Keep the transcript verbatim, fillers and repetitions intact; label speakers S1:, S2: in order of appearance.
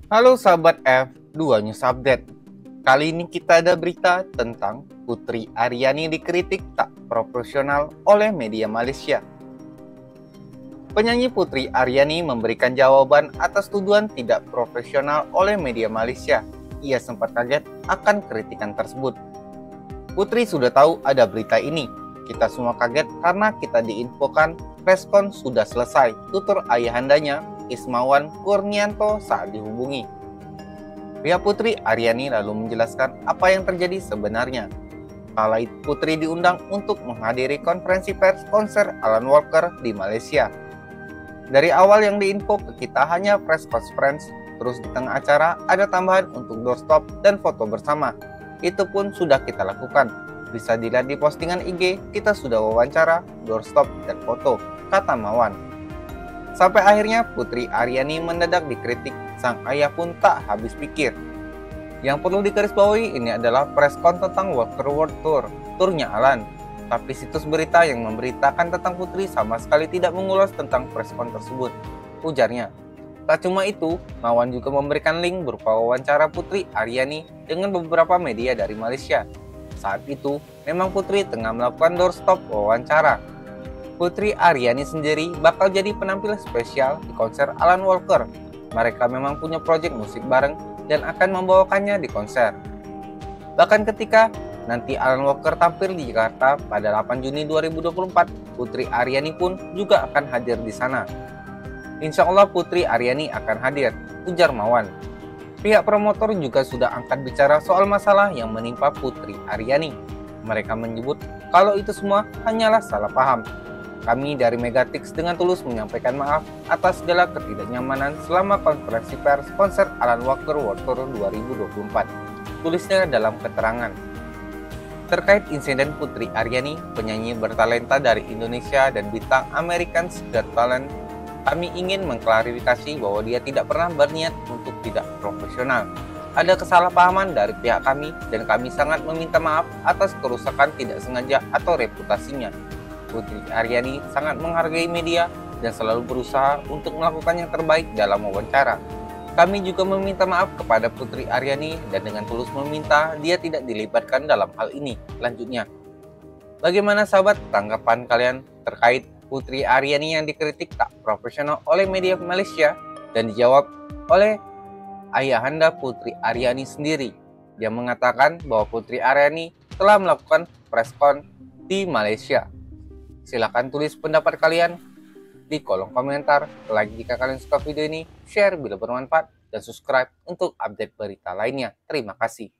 S1: Halo sahabat F dua News Update. Kali ini kita ada berita tentang Putri Aryani dikritik tak proporsional oleh media Malaysia. Penyanyi Putri Aryani memberikan jawaban atas tuduhan tidak profesional oleh media Malaysia. Ia sempat kaget akan kritikan tersebut. Putri sudah tahu ada berita ini. Kita semua kaget karena kita diinfokan preskon sudah selesai, tutur ayahandanya Ismawan Kurnianto saat dihubungi. Pihak Putri Aryani lalu menjelaskan apa yang terjadi sebenarnya. Kala itu Putri diundang untuk menghadiri konferensi pers konser Alan Walker di Malaysia. Dari awal yang diinfo ke kita hanya press conference, terus di tengah acara ada tambahan untuk doorstop dan foto bersama. Itu pun sudah kita lakukan. Bisa dilihat di postingan I G, kita sudah wawancara, doorstop, dan foto, kata Mawan. Sampai akhirnya Putri Aryani mendadak dikritik, sang ayah pun tak habis pikir. Yang perlu digarisbawahi ini adalah preskon tentang Walker World Tour, turnya Alan. Tapi situs berita yang memberitakan tentang Putri sama sekali tidak mengulas tentang preskon tersebut, ujarnya. Tak cuma itu, Mawan juga memberikan link berupa wawancara Putri Aryani dengan beberapa media dari Malaysia. Saat itu, memang Putri tengah melakukan doorstop wawancara. Putri Aryani sendiri bakal jadi penampil spesial di konser Alan Walker. Mereka memang punya proyek musik bareng dan akan membawakannya di konser. Bahkan ketika nanti Alan Walker tampil di Jakarta pada delapan Juni dua ribu dua puluh empat, Putri Aryani pun juga akan hadir di sana. Insya Allah Putri Aryani akan hadir, ujar Mawan. Pihak promotor juga sudah angkat bicara soal masalah yang menimpa Putri Aryani. Mereka menyebut kalau itu semua hanyalah salah paham. Kami dari Megatix dengan tulus menyampaikan maaf atas segala ketidaknyamanan selama konferensi pers konser Alan Walker World Tour dua ribu dua puluh empat. Tulisnya dalam keterangan. Terkait insiden Putri Aryani, penyanyi bertalenta dari Indonesia dan bintang American's Got Talent, kami ingin mengklarifikasi bahwa dia tidak pernah berniat untuk tidak profesional. Ada kesalahpahaman dari pihak kami dan kami sangat meminta maaf atas kerusakan tidak sengaja atau reputasinya. Putri Aryani sangat menghargai media dan selalu berusaha untuk melakukan yang terbaik dalam wawancara. Kami juga meminta maaf kepada Putri Aryani dan dengan tulus meminta dia tidak dilibatkan dalam hal ini, lanjutnya. Bagaimana sahabat tanggapan kalian terkait Putri Aryani yang dikritik tak profesional oleh media Malaysia dan dijawab oleh ayahanda Putri Aryani sendiri. Dia mengatakan bahwa Putri Aryani telah melakukan preskon di Malaysia. Silahkan tulis pendapat kalian di kolom komentar. Like jika kalian suka video ini, share bila bermanfaat, dan subscribe untuk update berita lainnya. Terima kasih.